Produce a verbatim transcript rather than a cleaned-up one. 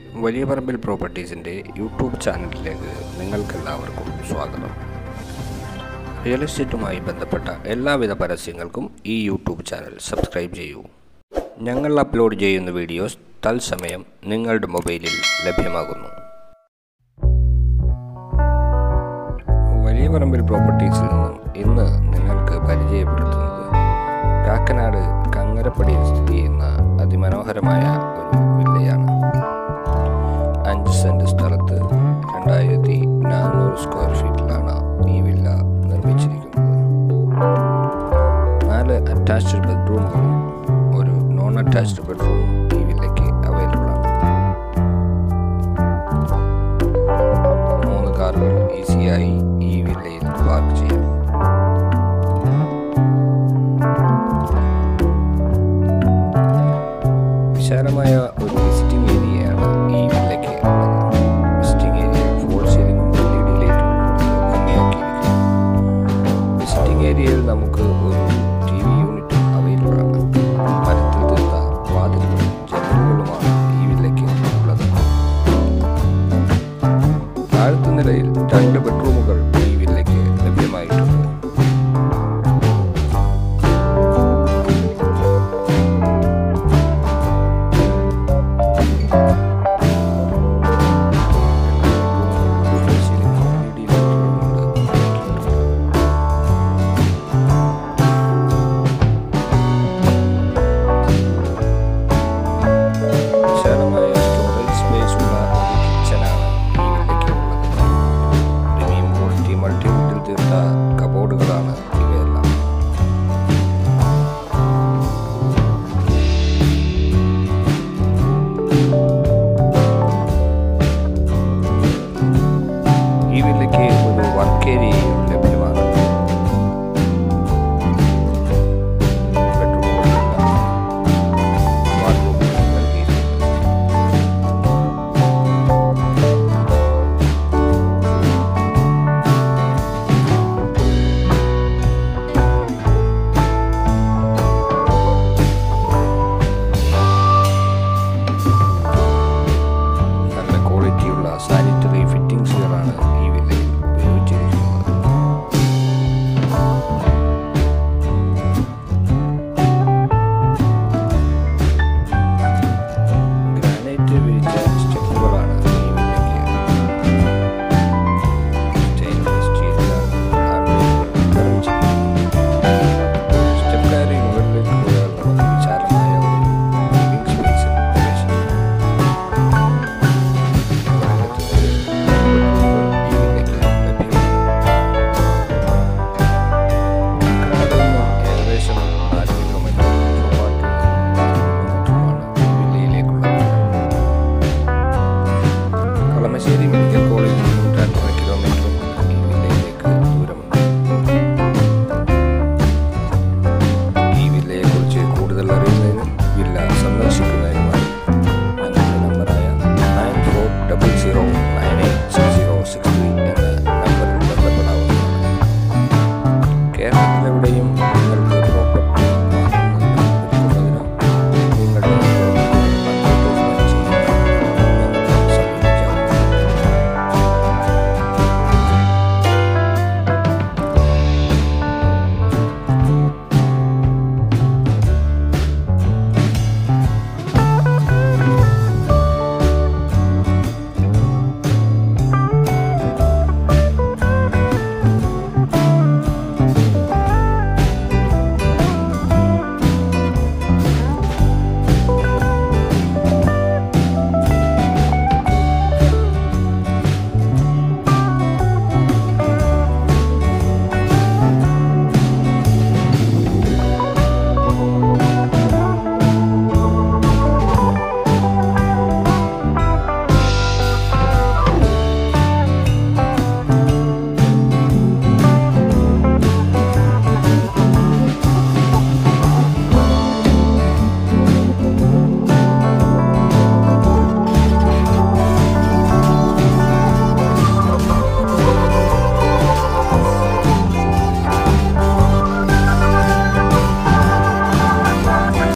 വലിയ പറമ്പിൽ പ്രോപ്പർട്ടീസിൻ്റെ യൂട്യൂബ് ചാനലിലേക്ക് നിങ്ങൾക്കെല്ലാവർക്കും സ്വാഗതം. റിയൽ എസ്റ്റേറ്റുമായി ബന്ധപ്പെട്ട എല്ലാവിധ പരസ്യങ്ങൾക്കും ഈ യൂട്യൂബ് ചാനൽ സബ്സ്ക്രൈബ് ചെയ്യൂ. ഞങ്ങൾ അപ്ലോഡ് ചെയ്യുന്ന വീഡിയോസ് തത്സമയം നിങ്ങളുടെ മൊബൈലിൽ ലഭ്യമാകുന്നു. വലിയ പറമ്പിൽ പ്രോപ്പർട്ടീസിൽ നിന്നും ഇന്ന് നിങ്ങൾക്ക് പരിചയപ്പെടുത്തുന്നത് കാക്കനാട് കങ്ങരപ്പടിയിൽ സ്ഥിതി ചെയ്യുന്ന അതിമനോഹരമായ ഒരു വില്ലയാണ്. അഞ്ച് സെന്റ് സ്ഥലത്ത് രണ്ടായിരത്തി നാനൂറ് സ്ക്വയർ ഫീറ്റിലാണ് ഈ വില്ല നിർമ്മിച്ചിരിക്കുന്നത്. നാല് അറ്റാച്ച്ഡ് ബെഡ്റൂമുകളും ഒരു നോൺ അറ്റാച്ച്ഡ് ബെഡ്റൂമും